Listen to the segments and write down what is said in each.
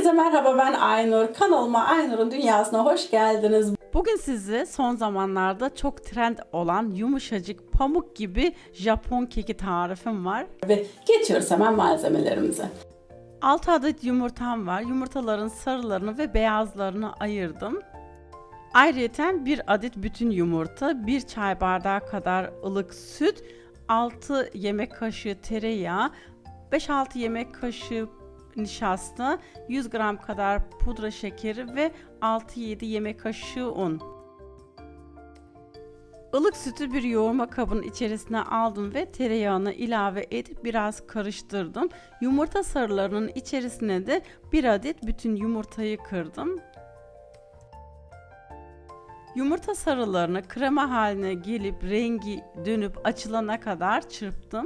Herkese merhaba, ben Aynur. Kanalıma Aynur'un Dünyası'na hoş geldiniz. Bugün size son zamanlarda çok trend olan yumuşacık pamuk gibi Japon keki tarifim var. Ve geçiyoruz hemen malzemelerimize. 6 adet yumurtam var. Yumurtaların sarılarını ve beyazlarını ayırdım. Ayrıca 1 adet bütün yumurta, 1 çay bardağı kadar ılık süt, 6 yemek kaşığı tereyağı, 5-6 yemek kaşığı nişasta, 100 gram kadar pudra şekeri ve 6-7 yemek kaşığı un. Ilık sütü bir yoğurma kabının içerisine aldım ve tereyağını ilave edip biraz karıştırdım. Yumurta sarılarının içerisine de 1 adet bütün yumurtayı kırdım. Yumurta sarılarını krema haline gelip rengi dönüp açılana kadar çırptım.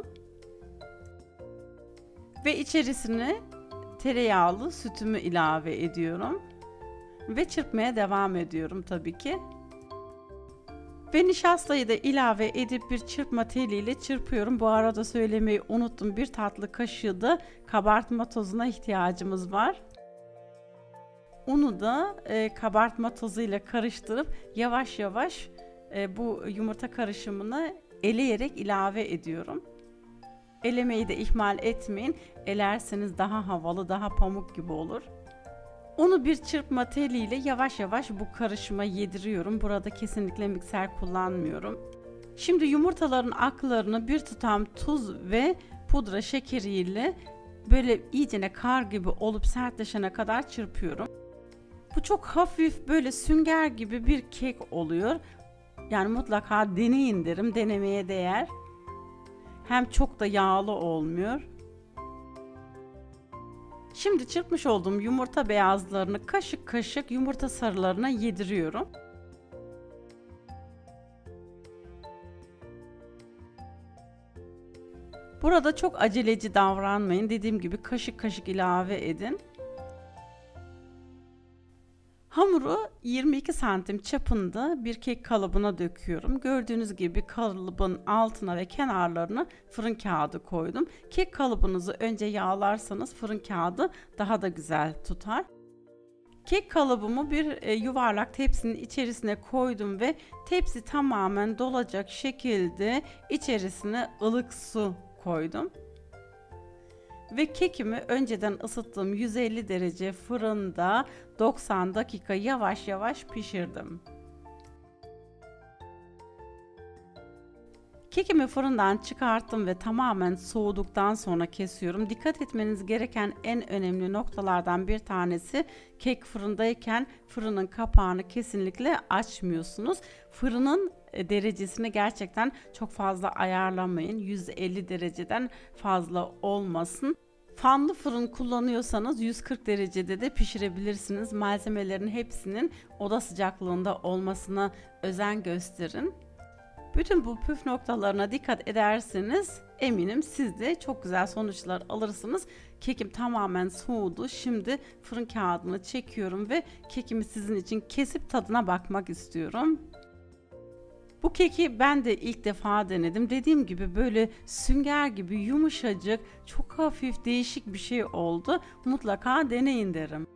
Ve içerisine tereyağlı sütümü ilave ediyorum. Ve çırpmaya devam ediyorum tabii ki. Ve nişastayı da ilave edip bir çırpma teliyle çırpıyorum. Bu arada söylemeyi unuttum. 1 tatlı kaşığı da kabartma tozuna ihtiyacımız var. Unu da kabartma tozuyla karıştırıp yavaş yavaş bu yumurta karışımını eleyerek ilave ediyorum. Elemeyi de ihmal etmeyin. Elerseniz daha havalı, daha pamuk gibi olur. Unu bir çırpma teliyle yavaş yavaş bu karışıma yediriyorum. Burada kesinlikle mikser kullanmıyorum. Şimdi yumurtaların aklarını bir tutam tuz ve pudra şekeriyle böyle iyicene kar gibi olup sertleşene kadar çırpıyorum. Bu çok hafif böyle sünger gibi bir kek oluyor. Yani mutlaka deneyin derim, denemeye değer. Hem çok da yağlı olmuyor. Şimdi çırpmış olduğum yumurta beyazlarını kaşık kaşık yumurta sarılarına yediriyorum. Burada çok aceleci davranmayın. Dediğim gibi kaşık kaşık ilave edin. Hamuru 22 santim çapında bir kek kalıbına döküyorum. Gördüğünüz gibi kalıbın altına ve kenarlarına fırın kağıdı koydum. Kek kalıbınızı önce yağlarsanız fırın kağıdı daha da güzel tutar. Kek kalıbımı bir yuvarlak tepsinin içerisine koydum ve tepsi tamamen dolacak şekilde içerisine ılık su koydum. Ve kekimi önceden ısıttığım 150 derece fırında 90 dakika yavaş yavaş pişirdim. Kekimi fırından çıkarttım ve tamamen soğuduktan sonra kesiyorum. Dikkat etmeniz gereken en önemli noktalardan bir tanesi, kek fırındayken fırının kapağını kesinlikle açmıyorsunuz. Fırının derecesini gerçekten çok fazla ayarlamayın. 150 dereceden fazla olmasın. Fanlı fırın kullanıyorsanız 140 derecede de pişirebilirsiniz. Malzemelerin hepsinin oda sıcaklığında olmasına özen gösterin. Bütün bu püf noktalarına dikkat ederseniz eminim siz de çok güzel sonuçlar alırsınız. Kekim tamamen soğudu. Şimdi fırın kağıdını çekiyorum ve kekimi sizin için kesip tadına bakmak istiyorum. Bu keki ben de ilk defa denedim. Dediğim gibi böyle sünger gibi yumuşacık, çok hafif değişik bir şey oldu. Mutlaka deneyin derim.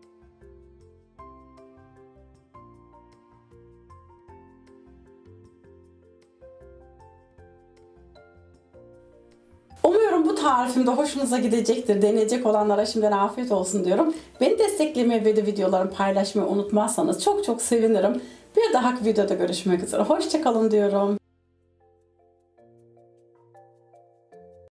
Umuyorum bu tarifim de hoşunuza gidecektir. Deneyecek olanlara şimdiden afiyet olsun diyorum. Beni desteklemeyi ve de videolarımı paylaşmayı unutmazsanız çok çok sevinirim. Bir dahaki videoda görüşmek üzere. Hoşça kalın diyorum.